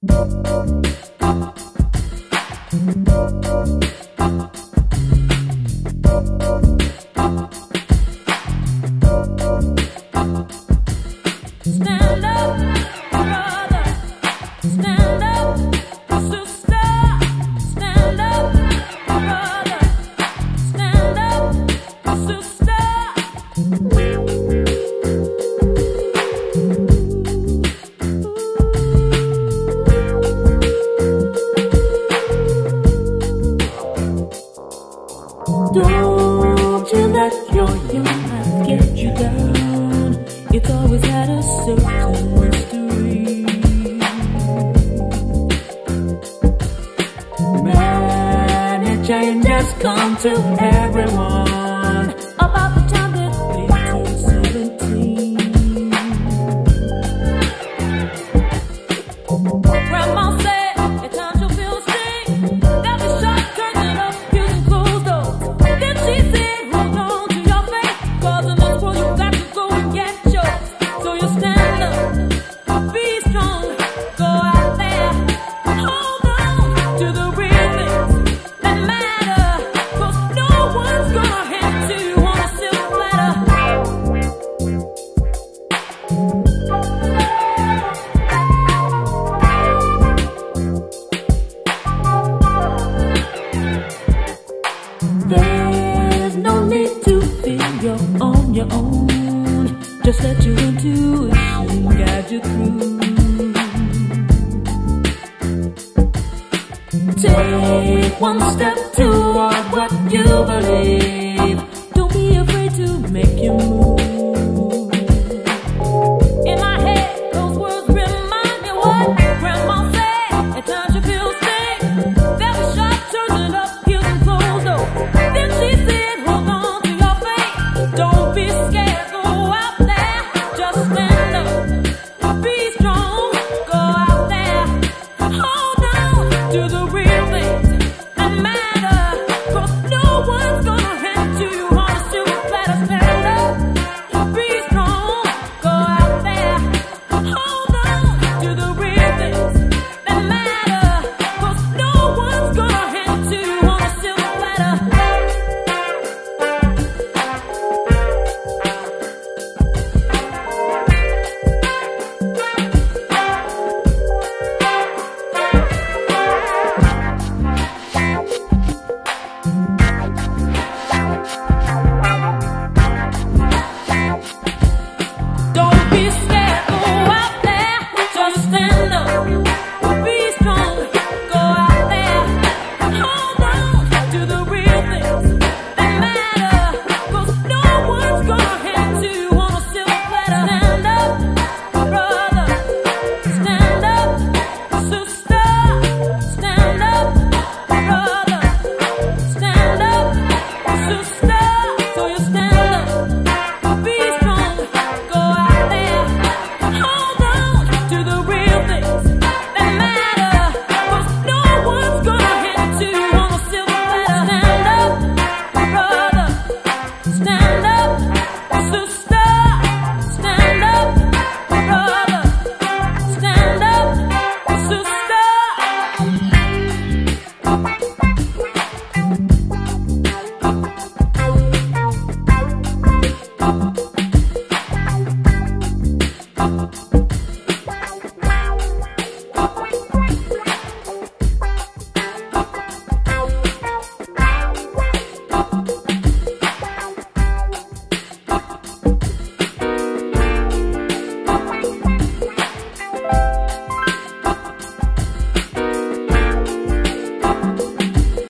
Stand up, brother. Stand up, sister. Stand up, brother. Stand up, sister. Don't you let your young life get you down. It's always had a certain mystery. Many changes come to everyone about the time that they turn 17. Grandma said it's time to feel ashamed. There'll be sharp turning up, using closed doors. Then she said, hold on to your faith, 'cause in this world you got to go and get yours. So you stand up, be strong, go out there, hold on to the real things that matter, 'cause no one's gonna hand to you on a silk platter. There's no need to feel you're on your own. Just let your intuition guide you through. Take one step toward what you believe.